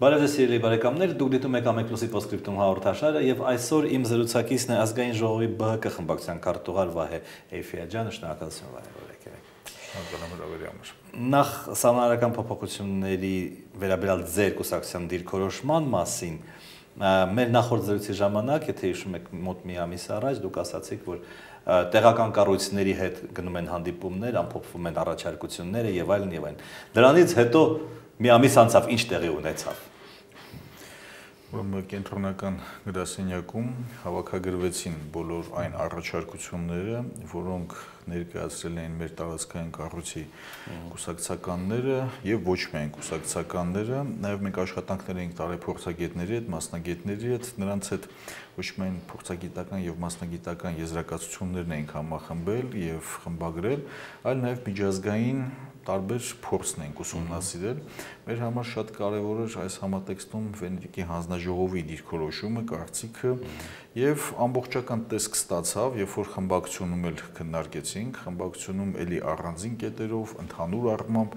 Բարև ձեզ սիրելի բարեկամներ, դուք դիտում եք Ամեքլուսի Պոստսկրիպտում հաղորդաշարը եւ այսօր իմ զրուցակիցն է ազգային ժողովի ԲՀԿ խմբակցության քարտուղար Վահե Էյֆիաջյանը, շնորհակալություն Վահե, որ եկել եք։ Նախ սահմանադրական փոփոխությունների վերաբերյալ ձեր կուսակցության դիրքորոշման մասին մեր նախորդ զրույցի ժամանակ, եթե հիշում եք, մոտ մի ամիս առաջ դուք ասացիք, որ տեղական կառույցների հետ գնում են հանդիպումներ, ամփոփվում են առաջարկությունները եւ այլն եւ այլն։ Դրանից հետո մի ամիս անցավ, ինչ տեղի ունեցավ։ Կենտրոնական գրասենյակում հավաքագրվեցին բոլոր այն առաջարկությունները, որոնք ներկայացրել էին մեր տարածքային կառույցի կուսակցականները եւ ոչ միայն կուսակցականները, նաեւ մենք աշխատանքներ էինք տարել փորձագետների հետ, մասնագետների հետ, նրանց հետ ոչ միայն փորձագիտական եւ մասնագիտական եզրակացություններն էինք համախմբել եւ խմբագրել, այլ նաեւ միջազգային տարբեր փորձն ենք ուսումնասիրել։ Մեր համար շատ կարևոր էր այս համատեքստում Վենետիկի հանձնաժողովի դիրքորոշումը, կարծիքը եւ ամբողջական տեսք ստացավ, երբ որ խմբակցությունում էլ քննարկեցինք, խմբակցությունում էլի առանձին կետերով, ընդհանուր առմամբ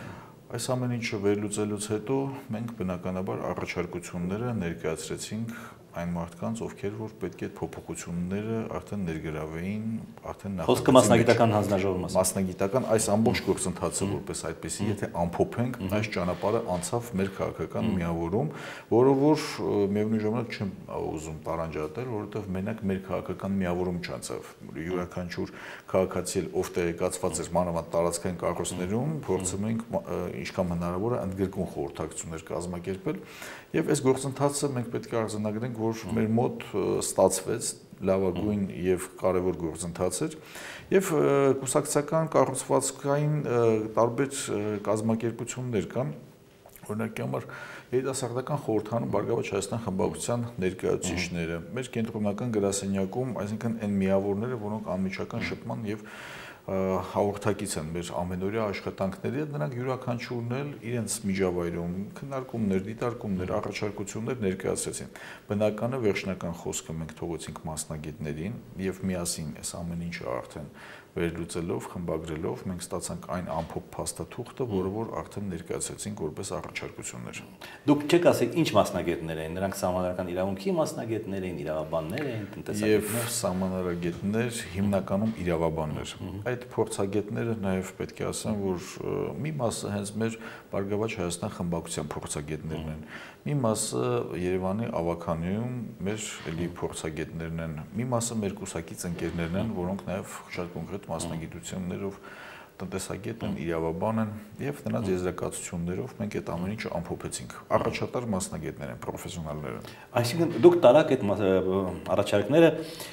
այս ամեն ինչը վերլուծելուց հետո մենք բնականաբար առաջարկությունները ներկայացրեցինք այն մարդկանց, ովքեր որ պետք է փոփոխությունները արդեն ներգրավեին, արդեն Խոսքը մասնագիտական հանձնաժողովի մասին։ Մասնագիտական այս ամբողջ գործընթացը որպես այդպեսի, եթե ամփոփենք, այս ճանապարհը անցավ մեր քաղաքական միավորում, որը որ միևնույն ժամանակ չեմ ուզում տարանջատել, որովհետև մենակ մեր քաղաքական միավորում չանցավ։ Յուրաքանչյուր քաղաքացի ով տեղեկացված էր մանավանդ տարածքային կառույցներում, փորձում ենք ինչքան հնարավոր է ընդգրկուն խորհրդակցություններ կազմակերպել, եւ այս գործընթացը մենք պետք է արձանագրենք, որ մեր մոտ ստացվեց լավագույն եւ կարեւոր գործընթաց էր եւ կուսակցական կառուցվածքային տարբեր կազմակերպություններ կան, օրինակի համար երիտասարդական խորհրդանում Բարգավաճ Հայաստան խմբակցության ներկայացուցիչները, մեր կենտրոնական գրասենյակում, այսինքն այն միավորները, որոնք անմիջական շփման եւ հաղորդակից են մեր ամենօրյա աշխատանքների հետ, նրանք յուրաքանչյուրն էլ իրենց միջավայրում քննարկումներ, դիտարկումներ, առաջարկություններ ներկայացրեցին։ Բնականը վերջնական խոսքը մենք թողեցինք մասնագետներին եւ միասին այս ամեն ինչը արդեն վերլուծելով, խմբագրելով մենք ստացանք այն ամփոփ փաստաթուղթը, որը որ արդեն ներկայացրեցինք որպես առաջարկություններ։ Դուք չեք ասեք ինչ մասնագետներ էին, նրանք սահմանադրական իրավունքի մասնագետներ էին, իրավաբաններ էին, տնտեսագետներ։ Եվ սահմանադրագետներ, հիմնականում իրավաբաններ։ Այդ փորձագետները նաև պետք է ասեմ, որ մի մասը հենց մեր Բարգավաճ Հայաստան խմբակցության փորձագետներն են։ Մի մասը Երևանի ավականիում մեր էլի փորձագետներն են։ Մի մասը մեր կուսակից ընկերներն են, որոնք նաև շատ կոնկրետ մասնագիտություններով տնտեսագետ են, իրավաբան են եւ նրանց եզրակացություններով մենք այդ ամեն ինչը ամփոփեցինք։ Առաջատար մասնագետներ են, պրոֆեսիոնալներ են։ Այսինքն դուք տարաք այդ առաջարկները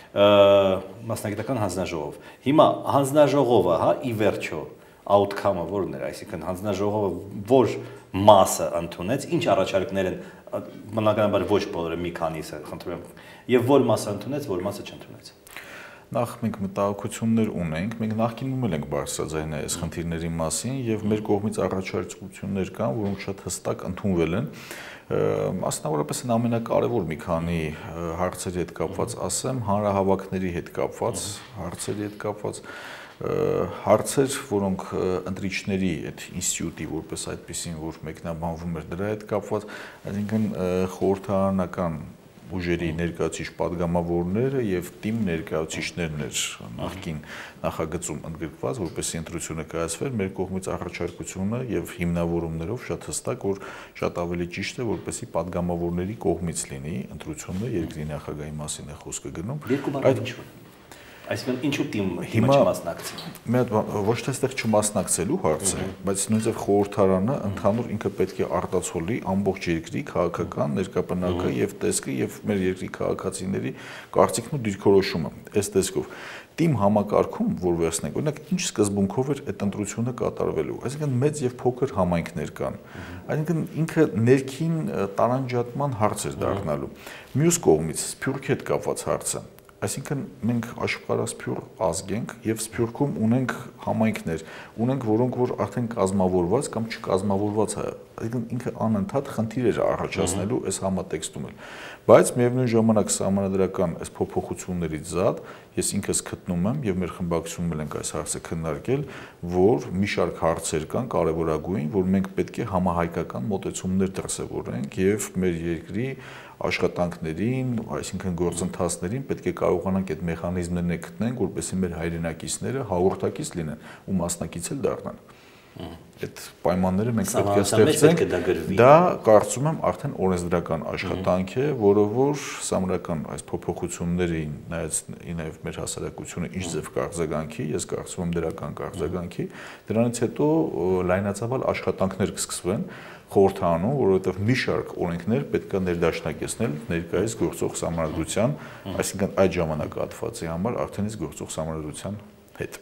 մասնագիտական հանձնաժողով։ Հիմա հանձնաժողովը, հա, ի վերջո outcome-ը որն էր, այսինքն հանձնաժողովը որ մասը ընդունեց, ինչ առաջարկներ են, բնականաբար ոչ բոլորը, մի քանիսը, խնդրում եմ, եւ որ մասը ընդունեց, որ մասը չընդունեց։ Նախ մենք մտահոգություններ ունենք, մենք նախկինում էլ ենք բարձրաձայնել այս խնդիրների մասին եւ մեր կողմից առաջարկություններ կան, որոնք շատ հստակ ընդունվել են։ Մասնավորապես այն ամենակարևոր մի քանի հարցերի հետ կապված ասեմ, հանրահավաքների հետ կապված, հարցերի հետ կապված հարցեր, որոնք ընտրիչների այդ ինստիտուտի որպես այդպեսին, որ մեկնաբանվում էր դրա հետ կապված, այսինքն խորհրդարանական ուժերի ներկայացուցիչ падգամավորները եւ թիմ ներկայացուցիչներն էր նախկին նախագծում ընդգրկված, որպեսզի ընտրությունը կայացվեր, մեր կողմից առաջարկությունը եւ հիմնավորումներով շատ հստակ, որ շատ ավելի ճիշտ է, որպեսզի падգամավորների կողմից լինի ընտրությունը, երկրի նախագահի մասին է խոսքը գնում։ Այսինքն ինչու թիմը չմասնակցի։ Մի հատ ոչ թե այստեղ չմասնակցելու հարց է, բայց նույնիսկ խորհրդարանը ընդհանուր ինքը պետք է արտացոլի ամբողջ երկրի քաղաքական ներկայապնակը եւ տեսքը եւ մեր երկրի քաղաքացիների կարծիքն ու դիրքորոշումը։ Այս տեսքով թիմ համակարգում, որ վերցնենք, օրինակ ինչ սկզբունքով էր այդ ընտրությունը կատարվելու։ Այսինքն մեծ եւ փոքր համայնքներ կան։ Այսինքն ինքը ներքին տարանջատման հարց էր դառնալու։ Մյուս կողմից Սփյուռքի հետ կապված հարցը Այսինքն մենք աշխարհասփյուռ ազգ ենք եւ Սփյուռքում ունենք համայնքներ, ունենք որոնք որ արդեն կազմավորված կամ չկազմավորված ինքը անընդհատ խնդիր էր առաջացնելու այս համատեքստում էլ։ Բայց միևնույն ժամանակ սահմանադրական այս փոփոխություններից զատ ես ինքս գտնում եմ եւ մեր խմբակցությունում ենք այս հարցը քննարկել, որ մի շարք հարցեր կան կարեւորագույն, որ մենք պետք է համահայկական մոտեցումներ դրսևորենք եւ մեր երկրի աշխատանքներին, այսինքն գործընթացներին պետք է կարողանանք այդ մեխանիզմներն գտնենք, որպեսզի մեր հայրենակիցները հաղորդակից լինեն ու մասնակից էլ դառնան։ Այդ պայմանները մենք պետք է ստեղծենք։ Դա կարծում եմ արդեն օրենսդրական աշխատանք է, որը որ սահմանադրական այս փոփոխություններին նաև մեր հասարակությունը ինչ ձև կարձագանքի, ես կարծում եմ դրական կարձագանքի, դրանից հետո լայնածավալ աշխատանքներ կսկսվեն խորհրդանում, որովհետև մի շարք օրենքներ պետք է ներդաշնակեցնել ներկայիս գործող սահմանադրության, այսինքն այդ ժամանակահատվածի համար արդեն իսկ գործող սահմանադրության հետ։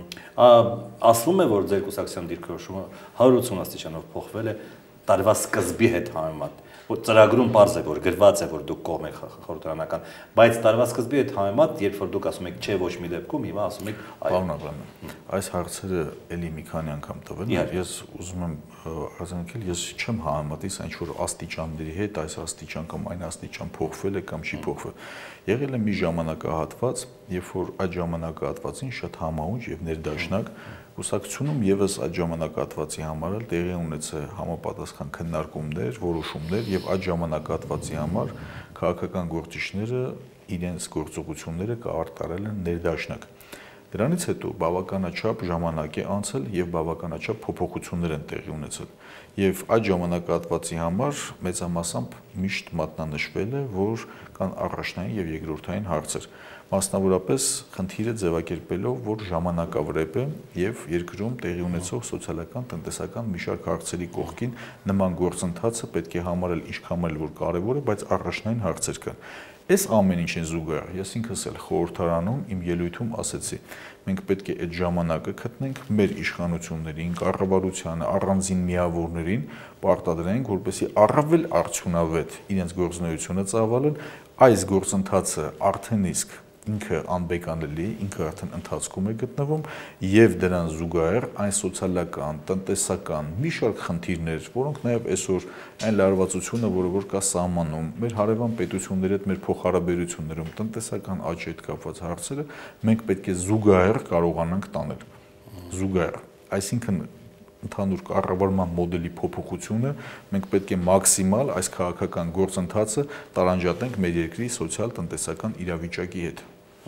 Ասվում է, որ ձեր կուսակցության դիրքորոշումը 180 աստիճանով փոխվել է տարվա սկզբի հետ համեմատ, որ ծրագրում պարզ է, որ գրված է, որ դուք կողմ եք խորհրդարանական, բայց տարվա սկզբի հետ համեմատ, երբ որ դուք ասում եք չէ ոչ մի դեպքում, հիմա ասում եք այո։ Այս հարցերը էլի մի քանի անգամ տվել են, ես ուզում եմ արձանագրել, ես չեմ համեմատի ինչ որ աստիճանների հետ, այս աստիճան կամ այն աստիճան փոխվել է կամ չի փոխվել։ Եղել է մի ժամանակահատված, երբ որ այդ ժամանակահատվածին շատ համահունչ եւ ներդաշնակ կուսակցությունում եւս այդ ժամանակահատվածի համար էլ տեղի ունեցել համապատասխան քննարկումներ, որոշումներ եւ այդ ժամանակահատվածի համար քաղաքական գործիչները իրենց գործողությունները կարտարել են ներդաշնակ։ Դրանից հետո բավականաչափ ժամանակ է անցել եւ բավականաչափ փոփոխություններ են տեղի ունեցել։ Եվ այդ ժամանակահատվածի համար մեծամասամբ միշտ մատնանշվել է, որ կան առաջնային եւ երկրորդային հարցեր։ Մասնավորապես խնդիրը ձևակերպելով, որ ժամանակավրեպ է եւ երկրում տեղի ունեցող սոցիալական, տնտեսական մի շարք հարցերի կողքին նման գործընթացը պետք է համարել ինչքան էլ որ կարեւոր է, բայց առաջնային հարցեր կան։ Այս ամեն ինչին զուգահեռ ես ինքս էլ խորհրդարանում իմ ելույթում ասեցի, մենք պետք է այդ ժամանակը գտնենք մեր իշխանություններին, կառավարությանը, առանձին միավորներին պարտադրենք, որպեսզի առավել արդյունավետ իրենց գործունեությունը ծավալեն, այս գործընթացը արդեն իսկ ինքը անբեկանելի, ինքը արդեն ընթացքում է գտնվում եւ դրան զուգահեռ այն սոցիալական, տնտեսական մի շարք խնդիրներ, որոնք նաեւ այսօր այն լարվածությունը, որը որ կա սահմանում, մեր հարևան պետությունների հետ մեր փոխհարաբերություններում, տնտեսական աճի հետ կապված հարցերը, մենք պետք է զուգահեռ կարողանանք տանել։ Զուգահեռ, այսինքն ընդհանուր կառավարման մոդելի փոփոխությունը մենք պետք է մաքսիմալ այս քաղաքական գործընթացը տարանջատենք մեր երկրի սոցիալ-տնտեսական իրավիճակի հետ։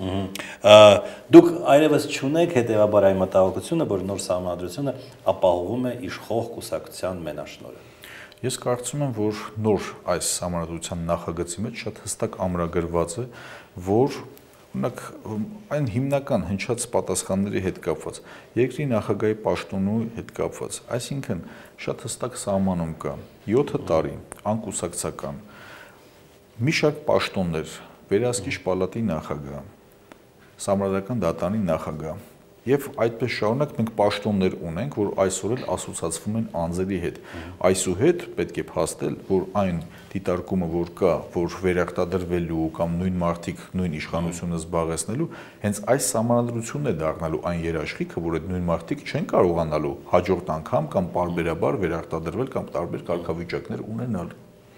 Դուք այլևս չունեք հետևաբար այն մտահոգությունը, որ նոր սահմանադրությունը ապահովում է իշխող կուսակցության մենաշնորհը։ Ես կարծում եմ, որ նոր այս սահմանադրության նախագծի մեջ շատ հստակ ամրագրված է, որ օրինակ այն հիմնական հնչած պատասխանների հետ կապված, երկրի նախագահի պաշտոնու հետ կապված, այսինքն շատ հստակ սահմանում կա 7 տարի անկուսակցական մի շարք պաշտոններ, վերահսկիչ պալատի նախագահ, Սահմանադրական դատարանի նախագահ եւ այդպես շարունակ մենք պաշտոններ ունենք, որ այսօր էլ ասոցացվում են անձերի հետ։ Այսուհետ պետք է փաստել, որ այն դիտարկումը, որ կա, որ վերարտադրվելու կամ նույն մարդիկ նույն իշխանությունը զբաղեցնելու, հենց այս սահմանադրությունն է դառնալու այն երաշխիքը, որ այդ նույն մարդիկ չեն կարողանալու հաջորդ անգամ կամ պարբերաբար վերարտադրվել կամ տարբեր կարգավիճակներ ունենալ։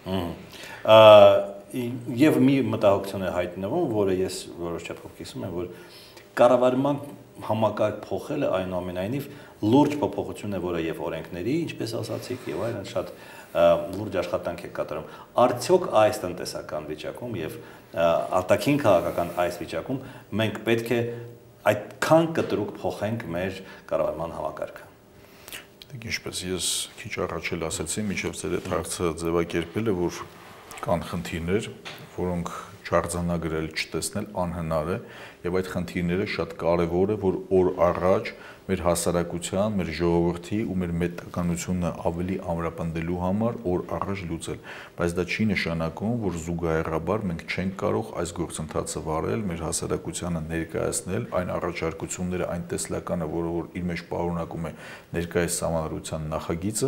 Եվ մի մտահոգություն է հայտնվում, որը ես որոշ չափով կիսում եմ, որ կառավարման համակարգ փոխելը այնուամենայնիվ լուրջ փոփոխություն է, որը եւ օրենքների, ինչպես ասացիք, եւ այլն շատ լուրջ աշխատանք է կատարում։ Արդյոք այս տնտեսական վիճակում եւ արտաքին քաղաքական այս վիճակում մենք պետք է այդքան կտրուկ փոխենք մեր կառավարման համակարգը։ Ինչպես ես քիչ առաջ էլ ասացի, միջև ձեր այդ հարցը ձևակերպել է, որ կան խնդիրներ, որոնք չարձանագրել, չտեսնել անհնար է, եւ այդ խնդիրները շատ կարեւոր է, որ օր առաջ մեր հասարակության, մեր ժողովրդի ու մեր մետականությունը ավելի ամրապնդելու համար օր առաջ լուծել, բայց դա չի նշանակում, որ զուգահեռաբար մենք չենք կարող այս գործընթացը վարել, մեր հասարակությանը ներկայացնել այն առաջարկությունները, այն տեսլականը, որը որ իր մեջ պարունակում է ներկայիս սահմանադրության նախագիծը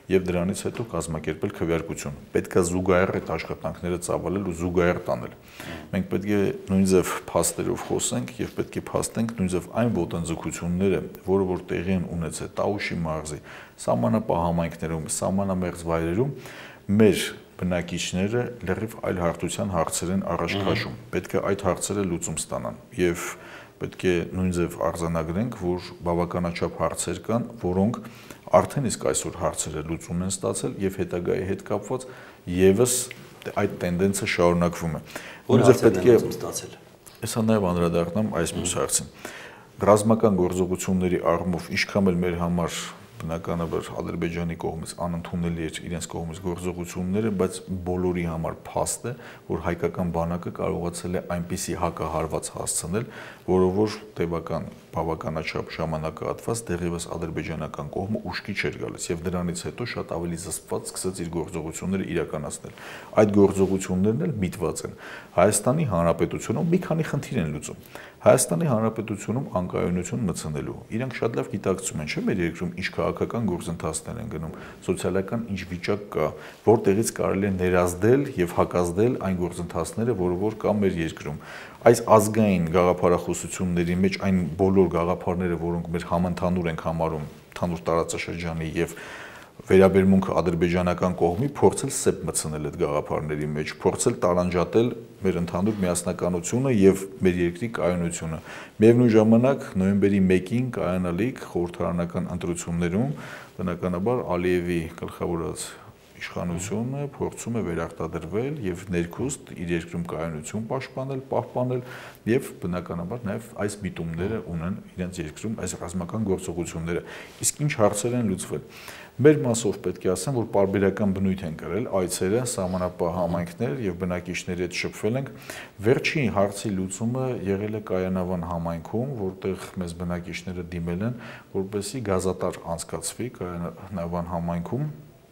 եւ դրանից հետո կազմակերպել քվեարկություն։ Պետք է զուգահեռ այդ աշխատանքները ծավալել ու զուգահեռ տանել։ Մենք պետք է նույնիսկ փաստերով խոսենք եւ պետք է փաստենք նույնիսկ այն ոտնձգությունները, որը որ տեղի են ունեցել Տաուշի մարզի սահմանապահ համայնքներում, սահմանամերձ վայրերում, մեր բնակիչները լրիվ այլ հարթության հարցեր են առաջ քաշում։ Պետք է այդ հարցերը լուծում ստանան եւ պետք է նույնիսկ արձանագրենք, որ բավականաչափ հարցեր կան, որոնք արդեն իսկ այսօր հարցերը լուծում են ստացել եւ հետագայի հետ կապված եւս այդ տենդենսը շարունակվում է։ Նույնիսկ պետք է ստացել։ Հեսա նաեւ անդրադառնամ այս մյուս հարցին։ Ռազմական գործողությունների առումով ինչքան էլ մեր համար բնականաբար Ադրբեջանի կողմից անընդունելի էր իրենց կողմից գործողությունները, բայց բոլորի համար փաստ է, որ հայկական բանակը կարողացել է այնպիսի հակահարված հասցնել, որը որ տևական բավականաչափ ժամանակահատված դեռևս ադրբեջանական կողմը ուշքի չէր գալիս եւ դրանից հետո շատ ավելի զսպված սկսեց իր գործողությունները իրականացնել։ Այդ գործողություններն էլ միտված են Հայաստանի Հանրապետությունում մի քանի խնդիր են լուծում։ Հայաստանի Հանրապետությունում անկայունություն մտցնելու։ Իրանք շատ լավ գիտակցում են, չէ՞, մեր երկրում ինչ քաղաքական գործընթացներ են գնում, սոցիալական ինչ վիճակ կա, որտեղից կարելի է ներազդել եւ հակազդել այն գործընթացները, որը որ կա մեր երկրում։ Այս ազգային գաղափարախոսությունների մեջ այն բոլոր գաղափարները, որոնք մեր համընդհանուր ենք համարում ընդհանուր տարածաշրջանի եւ վերաբերմունքը ադրբեջանական կողմի փորձել սեփ մտցնել այդ գաղափարների մեջ, փորձել տարանջատել մեր ընդհանուր միասնականությունը եւ մեր երկրի կայունությունը։ Միևնույն ժամանակ նոյեմբերի 1-ին կայանալիք խորհրդարանական ընտրություններում բնականաբար Ալիևի գլխավորած իշխանությունը փորձում է վերարտադրվել եւ ներքուստ իր երկրում կայունություն պաշտպանել, պահպանել եւ բնականաբար նաեւ այս միտումները ունեն իրենց երկրում այս ռազմական գործողությունները։ Իսկ ինչ հարցեր են լուծվել։ Մեր մասով պետք է ասեմ, որ պարբերական բնույթ են կրել այցերը, սահմանապահ համայնքներ եւ բնակիչների հետ շփվել ենք։ Վերջին հարցի լուծումը եղել է Կայանավան համայնքում, որտեղ մեզ բնակիչները դիմել են, որպեսզի գազատար անցկացվի Կայանավան համայնքում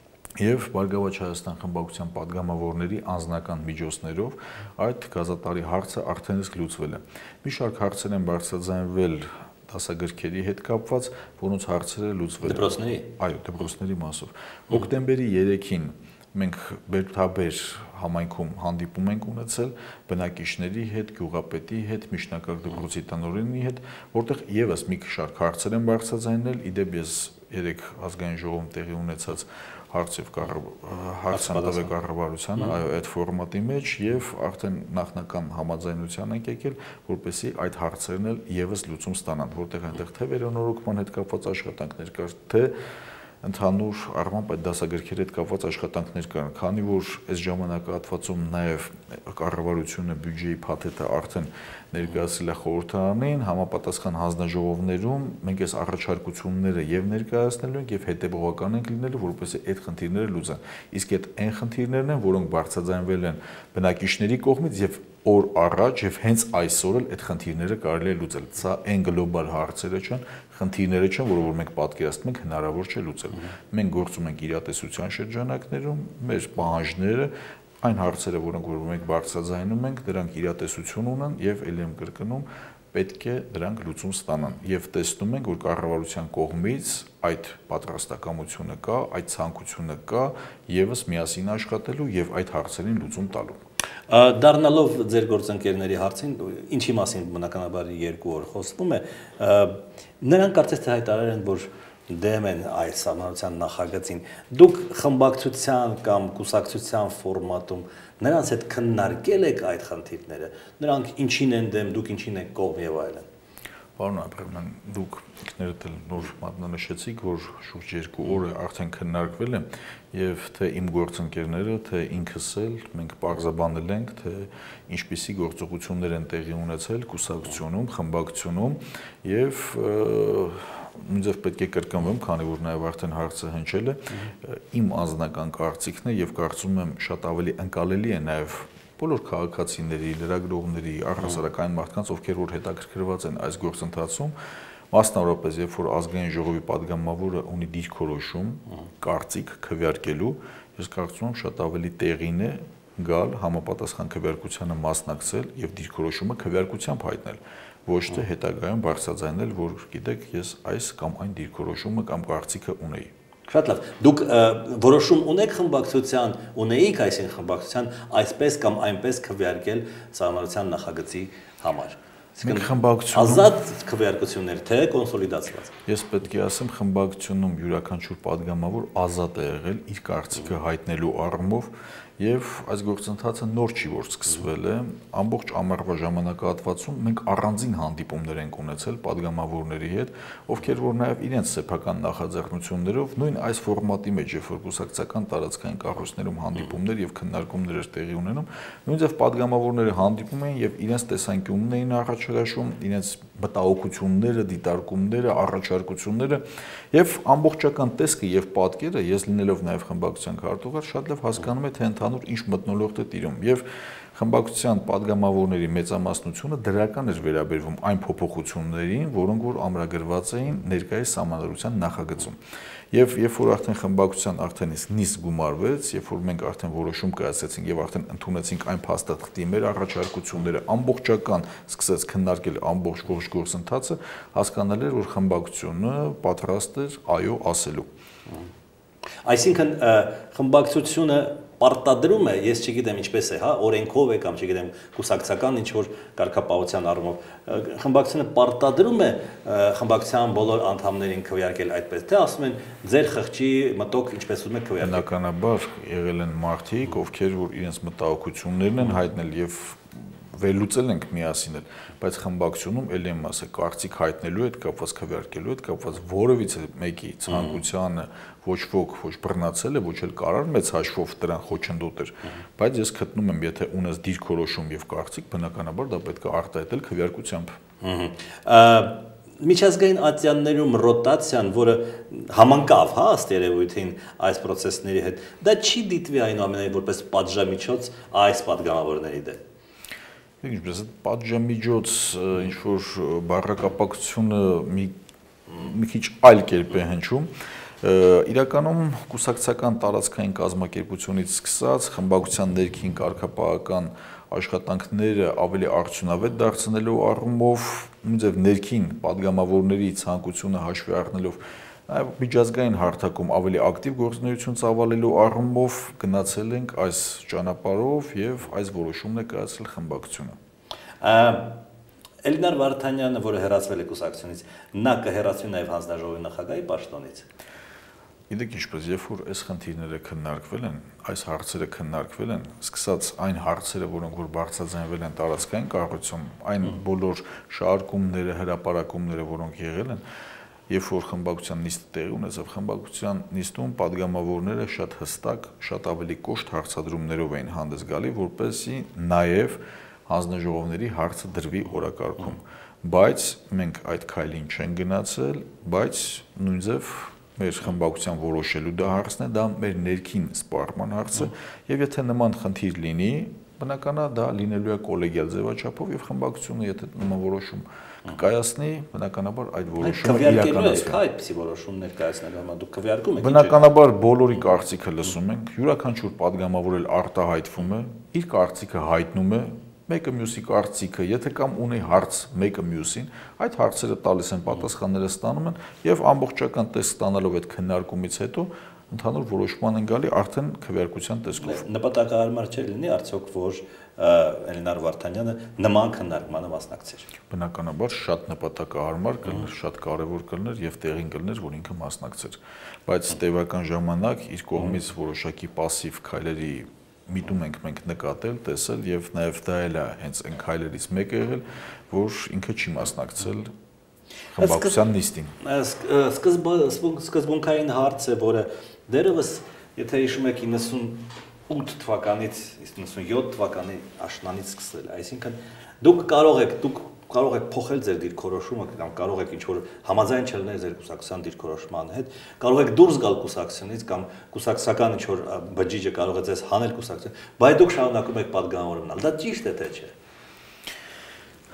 եւ Բարգավաճ Հայաստան խմբակցության падգամավորների անձնական միջոցներով այդ գազատարի հարցը արդեն իսկ լուծվել է։ Մի շարք հարցեր են բարձրաձայնվել դասագրքերի հետ կապված, որոնց հարցերը լուծվել են։ Դպրոցների։ Այո, դպրոցների մասով։ Հոկտեմբերի 3-ին մենք Բերդաբեր համայնքում հանդիպում ենք ունեցել բնակիչների հետ, գյուղապետի հետ, միջնակարգ դպրոցի տնօրենի հետ, որտեղ եւս մի շարք հարցեր են բարձրաձայնել, իդեպ ես 3 ազգային ժողովում տեղի ունեցած հարցանտավե կառավարությանը, այո, այդ ֆորմատի մեջ եւ արդեն նախնական համաձայնության ենք եկել, որպեսզի այդ հարցերն էլ եւս լուծում ստանան, որտեղ այնտեղ թե վերանորոգման հետ կապված աշխատանքներ կար, թե ընդհանուր առմամբ այդ դասագրքերի հետ կապված աշխատանքներ կան, քանի որ այս ժամանակահատվածում նաև կառավարությունը բյուջեի փաթեթը արդեն ներկայացրել է խորհրդարանին, համապատասխան հանձնաժողովներում մենք այս առաջարկությունները եւ ներկայացնելու ենք եւ հետեւողական ենք լինելու, որպեսզի այդ խնդիրները լուծեն։ Իսկ այդ այն խնդիրներն են, որոնք բարձրաձայնվել են բնակիչների կողմից եւ օր առաջ եւ հենց այսօր էլ այդ խնդիրները կարելի է լուծել։ Սա այն գլոբալ հարցերը չեն, խնդիրները չեն, որը մենք պատկերացնում ենք հնարավոր չէ լուծել։ Մենք գործում ենք իրատեսության շրջանակներում, մեր պահանջները, այն հարցերը, որոնք որ մենք բարձրաձայնում ենք, դրանք իրատեսություն ունեն եւ ելի եմ կրկնում, պետք է դրանք լուծում ստանան եւ տեսնում ենք, որ կառավարության կողմից այդ պատրաստակամությունը կա, այդ ցանկությունը կա եւս միասին աշխատելու եւ այդ հարցերին լուծում տալու։ Դառնալով ձեր գործընկերների հարցին, ինչի մասին բնականաբար 2 օր խոսվում է, նրանք կարծես թե հայտարարել են, որ դեմ են այս համանության նախագծին։ Դուք խմբակցության կամ կուսակցության ֆորմատում նրանց հետ քննարկել եք այդ խնդիրները, նրանք ինչին են դեմ, դուք ինչին եք կողմ եւ այլն։ Պարոն Աբրահամյան, դուք ինքներդ էլ նոր մատնանշեցիք, որ շուրջ 2 օր արդեն քննարկվել է եւ թե իմ գործընկերները, թե ինքս էլ մենք պարզաբանել ենք, թե ինչպիսի գործողություններ են տեղի ունեցել կուսակցությունում, խմբակցությունում եւ նույնիսկ պետք է կրկնվեմ, քանի որ նաև արդեն հարցը հնչել է, իմ անձնական կարծիքն է եւ կարծում եմ շատ ավելի ընկալելի է նաև բոլոր քաղաքացիների, լրագրողների, առհասարակ այն մարդկանց, ովքեր որ հետաքրքրված են այս գործընթացում, մասնավորապես երբ որ ազգային ժողովի падգամավորը ունի դիրքորոշում, կարծիք քվեարկելու, ես կարծում եմ շատ ավելի տեղին է գալ համապատասխան քվեարկությանը մասնակցել եւ դիրքորոշումը քվեարկությամբ հայտնել, ոչ թե հետագայում բարձրաձայնել, որ գիտեք, ես այս կամ այն դիրքորոշումը կամ կարծիքը ունեի։ Շատ լավ։ Դուք որոշում ունեք խմբակցության, ունեիք այսին խմբակցության այսպես կամ այնպես քվեարկել ծառայության նախագծի համար։ Մենք խմբակցությունում ազատ քվեարկություններ թե կոնսոլիդացված։ Ես պետք է ասեմ, խմբակցությունում յուրաքանչյուր падգամավոր ազատ է եղել իր կարծիքը հայտնելու առումով եւ այս գործընթացը նոր չի որ սկսվել է ամբողջ ամառվա ժամանակահատվածում մենք առանձին հանդիպումներ ենք ունեցել падգամավորների հետ ովքեր որ նաեւ իրենց սեփական նախաձեռնություններով նույն այս ֆորմատի մեջ երբ որ կուսակցական տարածքային կառույցներում հանդիպումներ եւ քննարկումներ էր տեղի ունենում նույնիսկ падգամավորները հանդիպում էին եւ իրենց տեսանկյունն էին առաջարկում իրենց մտահոգությունները, դիտարկումները, առաջարկությունները եւ ամբողջական տեսքը եւ պատկերը ես լինելով նաեւ խմբակցության քարտուղար շատ լավ հասկանում եմ թե ընդհանուր ինչ մթնոլորտ է տիրում եւ խմբակցության падգամավորների մեծամասնությունը դրական էր վերաբերվում այն փոփոխություններին, որոնք որ ամրագրված էին ներկայիս համանadrության նախագծում։ Եվ երբ որ արդեն խմբակցության արդեն իսկ նիստ գումարվեց, երբ որ մենք արդեն որոշում կայացրեցինք եւ արդեն ընդունեցինք այն փաստաթղթի մեր առաջարկությունները ամբողջական սկսեց քննարկել ամբողջ ողջ գործընթացը, հասկանալ էր որ խմբակցությունը պատրաստ էր այո ասելու։ Այսինքն խմբակցությունը պարտադրում է, ես չգիտեմ ինչպես է, հա, օրենքով է կամ չգիտեմ կուսակցական ինչ որ կարգապահության առումով, խմբակցությունը պարտադրում է խմբակցության բոլոր անդամներին քվեարկել այդպես, թե ասում են ձեր խղճի մտոք ինչպես ուզում եք քվեարկել։ Բնականաբար եղել են մարդիկ, ովքեր որ իրենց մտահոգություններն են հայտնել եւ վերլուծել ենք միասին էլ, բայց խմբակցությունում ելի եմ ասել կարծիք հայտնելու հետ կապված քվեարկելու հետ կապված որևիցե մեկի ցանկությանը ոչ ոք ոչ բռնացել է, ոչ էլ կարար մեծ հաշվով դրան խոչընդոտ էր, բայց ես գտնում եմ, եթե ունես դիրքորոշում եւ կարծիք, բնականաբար դա պետք է արտահայտել քվեարկությամբ։ Միջազգային ատյաններում ռոտացիան, որը համընկավ, հա, ըստ երևույթին այս process-ների հետ, դա չի դիտվի այնուամենայնիվ որպես պատժամիջոց այս падգամավորների դեմ։ Ինչպես պատժամիջոց ինչ որ բառակապակցությունը մի քիչ այլ կերպ է հնչում իրականում կուսակցական տարածքային կազմակերպությունից սկսած խմբակցության ներքին կարգապահական աշխատանքները ավելի արդյունավետ դարձնելու առումով նույնիսկ ներքին падգամավորների ցանկությունը հաշվի առնելով այլ միջազգային հարթակում ավելի ակտիվ գործունեություն ծավալելու առումով գնացել ենք այս ճանապարհով եւ այս որոշումն է կայացրել խմբակցությունը։ Էլինար Վարդանյանը, որը հեռացվել է կուսակցությունից, նա կհեռացվի նաեւ հանձնաժողովի նախագահի պաշտոնից։ Գիտեք ինչպես, երբ որ այս խնդիրները քննարկվել են, այս հարցերը քննարկվել են, սկսած այն հարցերը, որոնք որ բարձրաձայնվել են տարածքային կառույցում, այն բոլոր շարքումները, հրապարակումները, որոնք եղել են, երբ որ խմբակցության նիստը տեղի ունեցավ, խմբակցության նիստում падգամավորները շատ հստակ, շատ ավելի կոշտ հարցադրումներով էին հանդես գալի, որպեսզի նաև հանձնաժողովների հարցը դրվի օրակարգում, բայց մենք այդ քայլին չեն գնացել, բայց նույնիսկ մեր խմբակցության որոշելու դա հարցն է, դա մեր ներքին սպառման հարցը, եւ եթե նման խնդիր լինի, բնական է դա լինելու է կոլեգիալ ձևաչափով եւ խմբակցությունը եթե նման որոշում կկայացնի, բնականաբար այդ որոշումը իրականացվի։ Այդպիսի որոշում ներկայացնելու համար դուք քվեարկում եք։ Բնականաբար բոլորի կարծիքը լսում ենք, յուրաքանչյուր падգամավոր էլ արտահայտվում է, իր կարծիքը հայտնում է, մեկը մյուսի կարծիքը, եթե կամ ունի հարց մեկը մյուսին, այդ հարցերը տալիս են, պատասխանները ստանում են եւ ամբողջական տեսք ստանալով այդ քննարկումից հետո ընդհանուր որոշման են գալի արդեն քվեարկության տեսքով։ Նպատակահարմար չէ լինի արդյոք որ Էլինար Վարդանյանը նման քննարկմանը մասնակցեր։ Բնականաբար շատ նպատակահարմար կլներ, շատ կարևոր կլներ եւ տեղին կլներ, որ ինքը մասնակցեր։ Բայց տևական ժամանակ իր կողմից որոշակի пассив քայլերի միտում ենք մենք նկատել, տեսել եւ նաեւ դա էլ է հենց այն քայլերից մեկը եղել, որ ինքը չի մասնակցել խմբակցության նիստին։ Սկզբունքային հարց է, որը դերևս, եթե հիշում եք 98 թվականից 97 թվականի աշնանից սկսել, այսինքն դուք կարող եք փոխել ձեր դիրքորոշումը կամ կարող եք ինչ-որ համաձայն չլինել ձեր կուսակցության դիրքորոշման հետ, կարող եք դուրս գալ կուսակցությունից կամ կուսակցական ինչ-որ բջիջը կարող է ձեզ հանել կուսակցություն, բայց դուք շարունակում եք падգամավոր մնալ։ Դա ճիշտ է թե չէ։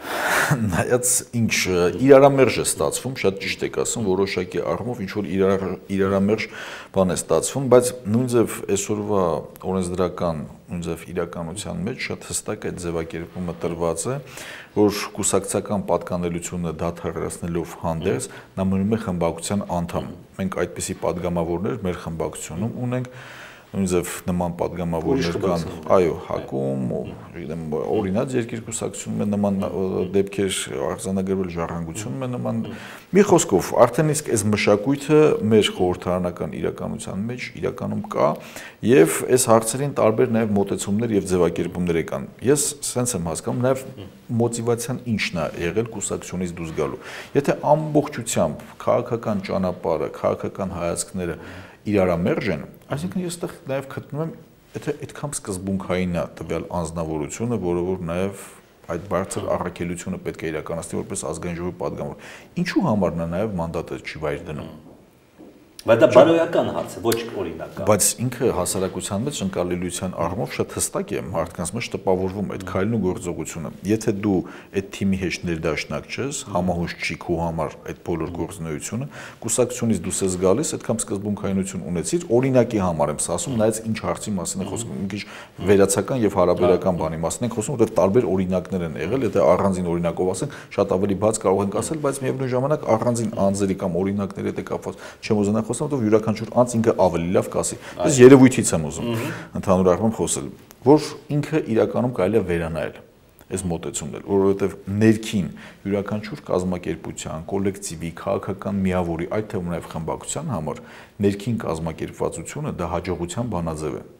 նայած ինչ իրարամերժ է ստացվում, շատ ճիշտ եք ասում, որոշակի առումով ինչ որ իրարամերժ բան է ստացվում, բայց նույնձև այսօրվա օրենսդրական նույնձև իրականության մեջ շատ հստակ այդ ձևակերպումը տրված է, որ կուսակցական պատկանելությունը դադարեցնելով հանդերձ նա մնում է խմբակցության անդամ։ Մենք այդպիսի падգամավորներ մեր խմբակցությունում ունենք, նույնիսկ նման падգամավորներ կան, այո, ՀԱԿ-ում, գիտեմ, օրինաց երկիր կուսակցությունում է նման դեպքեր արձանագրվել, ժառանգությունում է նման։ Մի խոսքով, արդեն իսկ այս մշակույթը մեր խորհրդարանական իրականության մեջ իրականում կա, եւ այս հարցերին տարբեր նաեւ մոտեցումներ եւ ձևակերպումներ կան։ Ես սենց եմ հասկանում նաեւ մոտիվացիան ինչն է եղել կուսակցությունից դուրս գալու։ Եթե ամբողջությամբ քաղաքական ճանապարհը, քաղաքական հայացքները իրարամերժ են, այսինքն ես այդտեղ նաև գտնում եմ, եթե այդքան սկզբունքային է տվյալ անձնավորությունը, որը որ նաև այդ բարձր առաքելությունը պետք է իրականացնի որպես ազգային ժողովի падգամավոր, ինչու համար նա նաև մանդատը չի վայր դնում։ Բայց դա բարոյական հարց է, ոչ օրինական։ Բայց ինքը հասարակության մեջ ընկալելիության առումով շատ հստակ է մարդկանց մեջ տպավորվում այդ քայլն ու գործողությունը։ Եթե դու այդ թիմի հետ ներդաշնակ չես, համահունչ չի քո համար այդ բոլոր գործունեությունը, կուսակցությունից դուրս ես գալիս, այդքան սկզբունքայնություն ունեցիր, օրինակի համար եմ ասում, նայած ինչ հարցի մասին է խոսքը, մի քիչ վերացական եւ հարաբերական բանի մասին ենք խոսում, որովհետեւ տարբեր օրինակներ են եղել, եթե առանձին օրինակով ասենք, շատ ավելի բաց կարող ենք ասել, բայց միևնույն ժամանակ առանձին անձերի կամ օրինակների հետ է կապված չեմ ուզենա խոսալ, որ յուրաքանչյուր անձ ինքը ավելի լավ կասի։ Ես երևույթից եմ ուզում ընդհանուր առմամբ խոսել, որ ինքը իրականում կարելի է վերանայել այս մոտեցումն, որովհետև ներքին յուրաքանչյուր կազմակերպության, կոլեկտիվի, քաղաքական միավորի, այդ թվում նաև խմբակցության համար ներքին կազմակերպվածությունը դա հաջողության բանաձև է։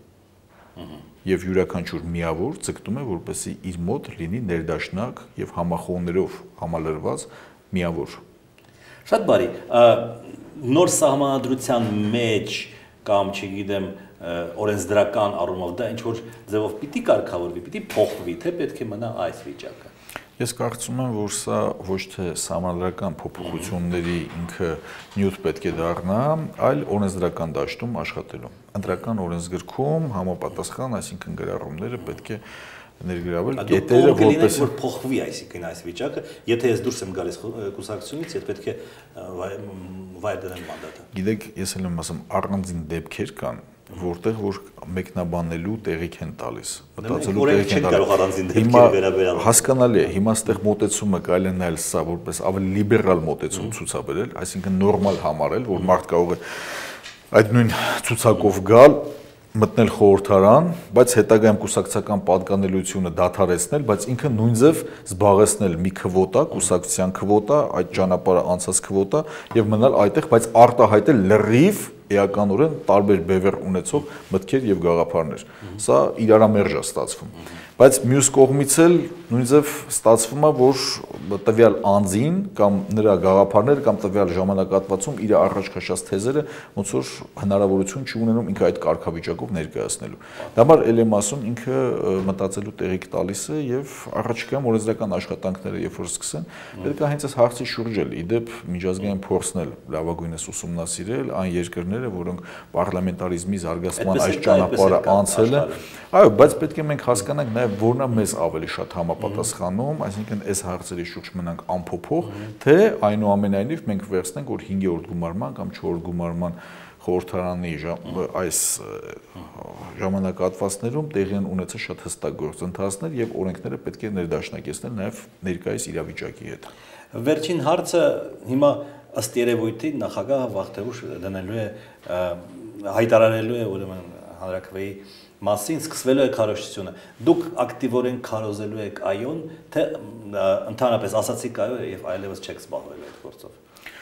Եվ յուրաքանչյուր միավոր ցկտում է, որպեսզի իր մոտ լինի ներդաշնակ եւ համախոհներով համալրված միավոր։ Շատ բարի, նոր սահմանադրության մեջ կամ չգիտեմ օրենսդրական առումով դա ինչ որ ձևով պիտի կարգավորվի, պիտի փոխվի, թե պետք է մնա այս վիճակը։ Ես կարծում եմ, որ սա ոչ թե սահմանադրական փոփոխությունների ինքը նյութ պետք է դառնա, այլ օրենսդրական դաշտում աշխատելու։ Ընտրական օրենսգրքում համապատասխան, այսինքն գրառումները պետք է ներգրավել կետերը որպես որ փոխվի, այսինքն այս վիճակը, եթե ես դուրս եմ գալիս կուսակցությունից, ես պետք է վայր դնեմ մանդատը։ Գիտեք, ես էլ եմ ասում, առանձին դեպքեր կան, որտեղ որ մեկնաբանելու տեղիք են տալիս, մտածելու տեղիք են տալիս։ Հիմա հասկանալի է, հիմա այստեղ մոտեցումը կարելի է նայել սա որպես ավելի լիբերալ մոտեցում ցուցաբերել, այսինքն նորմալ համարել, որ մարդ կարող է այդ նույն ցուցակով գալ, մտնել խորհրդարան, բայց հետագայում կուսակցական պատկանելիությունը դադարեցնել, բայց ինքը նույնձև զբաղեցնել մի քվոտա, կուսակցության քվոտա, այդ ճանապարհը անցած քվոտա եւ մնալ այդտեղ, բայց արտահայտել լրիվ էականորեն տարբեր բևեռ ունեցող մտքեր եւ գաղափարներ։ Սա իրարամերժ է ստացվում։ Բայց մյուս կողմից էլ նույնիսկ ստացվում է, որ տվյալ անձին կամ նրա գաղափարները կամ տվյալ ժամանակահատվածում իր առաջ քաշած թեզերը ոնց որ հնարավորություն չունենում ինքը այդ կարգավիճակով ներկայացնելու։ Դա համար ել եմ ասում, ինքը մտածելու տեղիք տալիս է եւ առաջիկայում օրենսդրական աշխատանքները երբ որ սկսեն, պետք է հենց այս հարցի շուրջ էլ իդեպ միջազգային փորձն էլ լավագույնս ուսումնասիրել այն երկրները, որոնք պարլամենտարիզմի զարգացման այս ճանապարհը անցել են։ Այո, բայց պետք է մենք հասկանանք նաեւ որն է մեզ ավելի շատ համապատասխանում, այսինքն այս հարցերի շուրջ մնանք անփոփոխ, թե այնուամենայնիվ մենք վերցնենք, որ 5-րդ գումարման կամ 4-րդ գումարման խորհրդարանի այս ժամանակահատվածներում տեղի են ունեցել շատ հստակ գործընթացներ եւ օրենքները պետք է ներդաշնակեցնել նաեւ ներկայիս իրավիճակի հետ։ Վերջին հարցը հիմա ըստ երևույթի նախագահը վաղտեղուշ դնելու է հայտարարելու է ուրեմն հանրաքվեի մասին սկսվելու է քարոզությունը։ Դուք ակտիվորեն քարոզելու եք այոն, թե ընդհանրապես ասացիք այո եւ այլևս չեք զբաղվելու այդ գործով։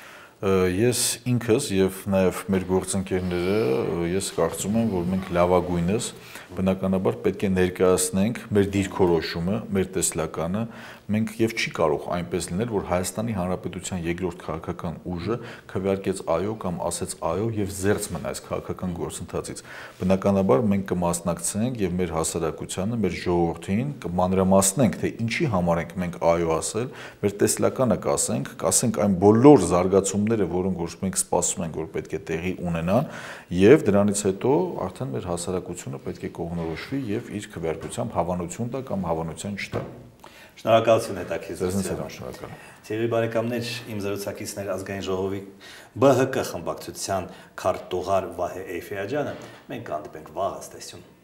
Ես ինքս եւ նաեւ մեր գործընկերները ես կարծում եմ, որ մենք լավագույնս բնականաբար պետք է ներկայացնենք մեր դիրքորոշումը, մեր տեսլականը, մենք եւ չի կարող այնպես լինել, որ Հայաստանի Հանրապետության երկրորդ քաղաքական ուժը քվեարկեց այո կամ ասեց այո եւ զերծ մնա այս քաղաքական գործընթացից։ Բնականաբար մենք կմասնակցենք եւ մեր հասարակությանը, մեր ժողովրդին կմանրամասնենք, թե ինչի համար ենք մենք այո ասել, մեր տեսլականը կասենք այն բոլոր զարգացումները, որոնք որ մենք սպասում ենք, որ պետք է տեղի ունենան, եւ դրանից հետո արդեն մեր հասարակությունը պետք է կողմնորոշվի եւ իր քվեարկությամբ հավանություն տա կամ հավանության չտա։ Շնորհակալություն հետաքրքիր Ձեզ զրույցի շնորհակալ։ Սիրելի բարեկամներ, իմ զրուցակիցներ ազգային ժողովի ԲՀԿ խմբակցության քարտուղար Վահե Էյֆիաջյանը, մենք կհանդիպենք վաղ, աստեսյուն։